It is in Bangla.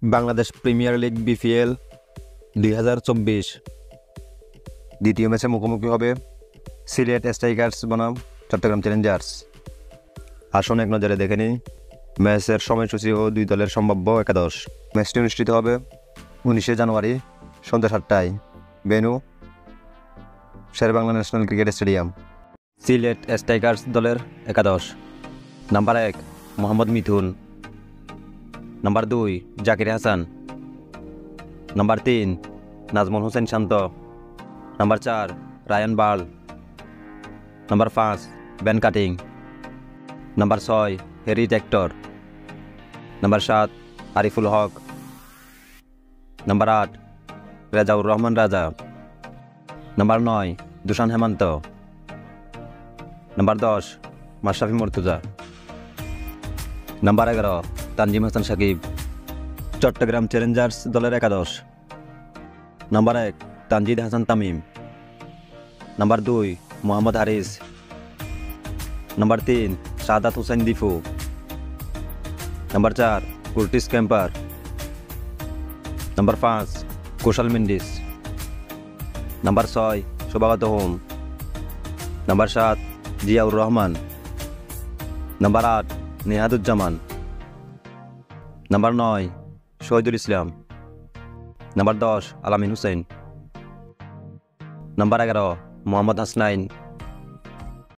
বাংলাদেশ প্রিমিয়ার লিগ বিপিএল 2024 দ্বিতীয় ম্যাচে মুখোমুখি হবে সিলেট স্ট্রাইকার্স বনাম চট্টগ্রাম চ্যালেঞ্জার্স। আসুন এক নজরে দেখে নিই ম্যাচের সময়সূচি ও দুই দলের সম্ভাব্য একাদশ। ম্যাচটি অনুষ্ঠিত হবে 19শে জানুয়ারি সন্ধ্যা 7টায়। Venue Sher e Bangla national cricket stadium. Sylhet strikers দলের একাদশ: number 1 Mohammad Mithun, number 2 Zakir Hasan, number 3 Najmul Hossain Shanto, number 4 Ryan Burl, number 5 Ben Cutting, number 6 Harry Tector, number 7 Ariful Haque, number 8 Rejaur Rahman Raja, number 9 Dushan Hemantha, number 10 Mashrafe Mortaza, number 11 Tanzim Hasan Sakib. Chattogram challengers দলের একাদশ: number 1 Tanzid Hasan Tamim, number 2 Mohammad Haris, number 3 Shahadat Hossain Dipu, number 4 Curtis Campher, number 5 Kusal Mendis, number 6 Shuvagata Hom, number 7 Ziaur Rahman, number 8 Nihaduzzaman, number 9 Shahidul Islam, number 10 Alamin Hussain, number 11 Mohammad Hasnain.